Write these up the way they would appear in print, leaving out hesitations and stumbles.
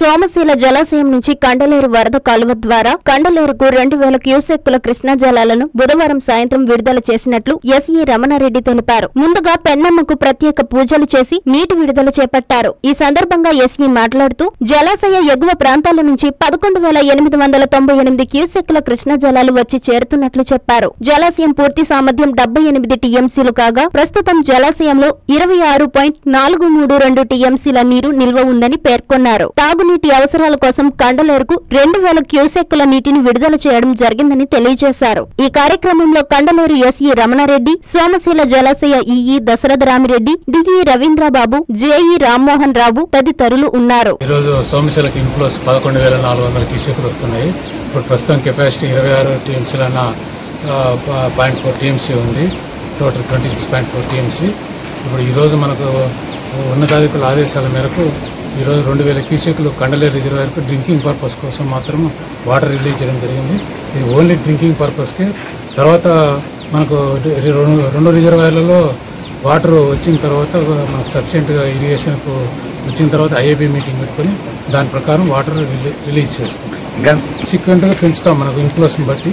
సోమశీల జలాశయం నుంచి కండలేరు వరద కాలువ ద్వారా కండలేరుకు 2000 క్యూసెక్కుల కృష్ణా జలాలను బుధవారం సాయంత్రం విడుదల చేసినట్లు ఎస్ఈ రమణారెడ్డి తెలిపారు. ముందుగా పెన్నమ్మకు ప్రత్యేక పూజలు చేసి నీటి విడుదల చేపట్టారు. ఈ సందర్భంగా ఎస్ఈ మాట్లాడుతూ జలాశయ ఎగువ ప్రాంతాల నుంచి 11,898 క్యూసెక్కుల కృష్ణా జలాలు వచ్చి చేరుతున్నట్లు చెప్పారు. జలాశయం పూర్తి సామర్థ్యం 78 టీఎంసీలు కాగా ప్రస్తుతం జలాశయంలో 26.432 టీఎంసీల నీరు నిల్వ ఉందని పేర్కొన్నారు. తాగునీటి అవసరాల కోసం కండలేరుకు 2000 క్యూసెక్కుల నీటిని విడుదల చేయడం జరిగిందని తెలియజేశారు. ఈ కార్యక్రమంలో కండలేరు ఎస్ఈ రమణారెడ్డి, సోమశీల జలాశయ EE Dasaratha Rami Reddy, DE Ravindra Babu, JE Rammohan Rao తదితరులు ఉన్నారు. ఈరోజు సోమశీలకి ఇన్ఫ్లోస్ 11,400 క్యూసెక్కులు వస్తున్నాయి. ఇప్పుడు ప్రస్తుతం కెపాసిటీ 26 టీఎంసీలన్న 0.4 టీఎంసీ ఉంది. Total 26.4 TMC. ఇప్పుడు ఈరోజు మనకు ఉన్నతాధికారుల ఆదేశాల మేరకు ఈరోజు 2000 క్యూసెక్లు కండలేరు రిజర్వాయర్కు డ్రింకింగ్ పర్పస్ కోసం మాత్రం వాటర్ రిలీజ్ చేయడం జరిగింది. ఇది ఓన్లీ డ్రింకింగ్ పర్పస్కే. తర్వాత మనకు 2 రిజర్వాయర్లలో వాటర్ వచ్చిన తర్వాత మనకు సఫిషియెంట్గా ఇరిగేషన్కు వచ్చిన తర్వాత ఐఏబీ మీటింగ్ పెట్టుకొని దాని ప్రకారం వాటర్ రిలీజ్ చేస్తాం. సీక్వెంట్గా పెంచుతాం మనకు ఇన్ఫ్లోస్ని బట్టి.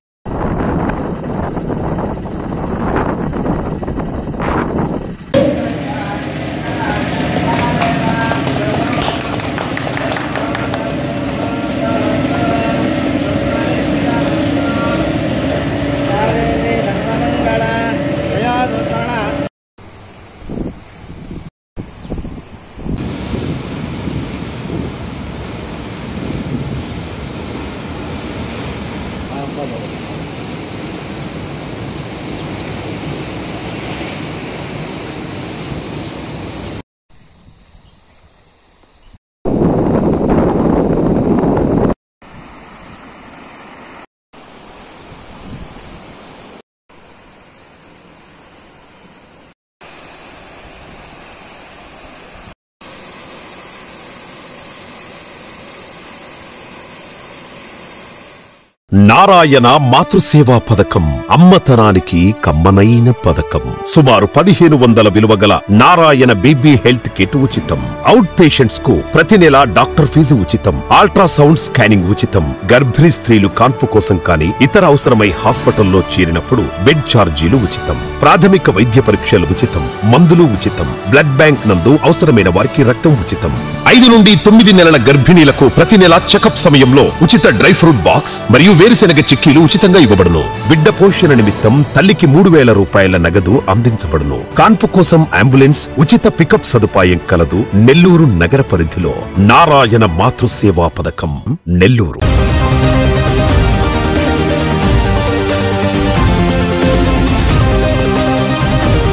నారాయణ మాతృసేవా పథకం అమ్మతనానికి కమ్మనైన పథకం. సుమారు 1500 విలువగల నారాయణ బేబీ హెల్త్ కిట్ ఉచితం. అవుట్ పేషెంట్స్ కు ప్రతి నెల డాక్టర్ ఫీజు ఉచితం. అల్ట్రాసౌండ్ స్కానింగ్ ఉచితం. గర్భిణీ స్త్రీలు కాన్పు కోసం కానీ ఇతర అవసరమై హాస్పిటల్లో చేరినప్పుడు బెడ్ ఛార్జీలు ఉచితం. ప్రాథమిక వైద్య పరీక్షలు ఉచితం. మందులు ఉచితం. బ్లడ్ బ్యాంక్ నందు అవసరమైన వారికి రక్తం ఉచితం. 5 నుండి 9 నెలల గర్భిణీలకు ప్రతి నెల చెకప్ సమయంలో ఉచిత డ్రై ఫ్రూట్ బాక్స్ మరియు వేరుశెనగ చిక్కీలు ఉచితంగా ఇవ్వబడును. బిడ్డ పోషణ నిమిత్తం తల్లికి 3000 రూపాయల నగదు అందించబడును. కాన్పు కోసం అంబులెన్స్ ఉచిత పికప్ సదుపాయం కలదు. నెల్లూరు నగర పరిధిలో నారాయణ మాతృసేవా పథకం నెల్లూరు.